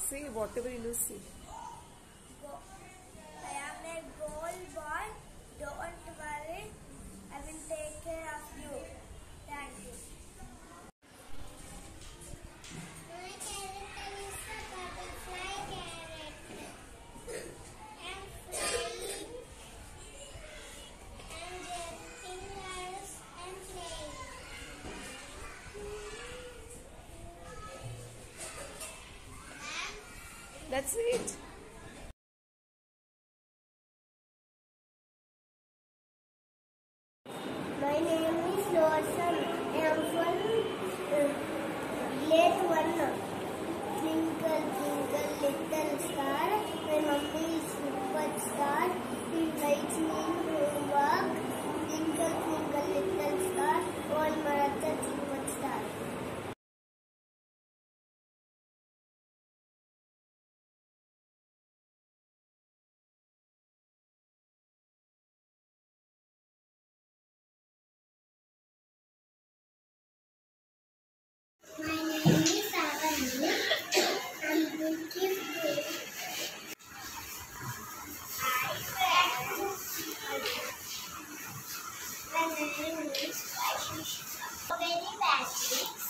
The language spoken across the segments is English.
Say whatever you see. I am a gold boy. Don't worry. I will take care of you. Thank you. My character is a butterfly character. I'm flying and jumping cars and playing. That's it. My name is Lawson. I am from grade 1. Twinkle, twinkle, little star. My mummy is superstar. He invites me to work. Twinkle, twinkle, little star. All mother superstar. My name is Avani. I'm looking good. Hi friends. My name is Ashish. Very bad things.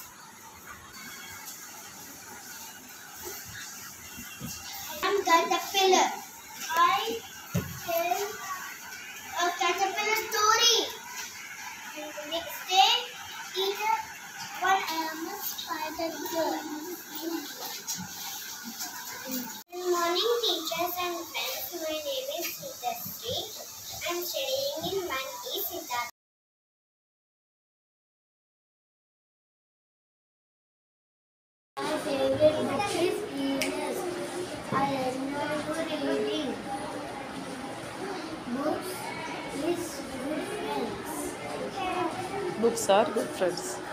I'm caterpillar. I tell a caterpillar story. Next day, either one I am a spider girl. Good morning, teachers and friends. My name is Day3. I'm studying in 1E Siddharth. My favorite book is Kudos. I enjoy reading. Books is good friends. Books are good friends.